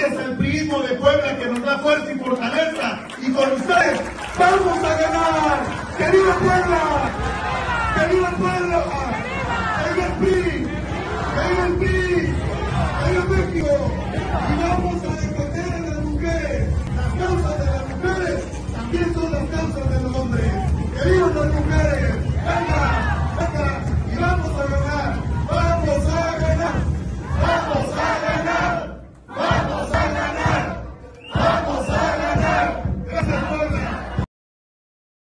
gracias al priismo de Puebla que nos da fuerza y fortaleza. Y con ustedes vamos a ganar. ¡Que viva Puebla! ¡Que viva Puebla!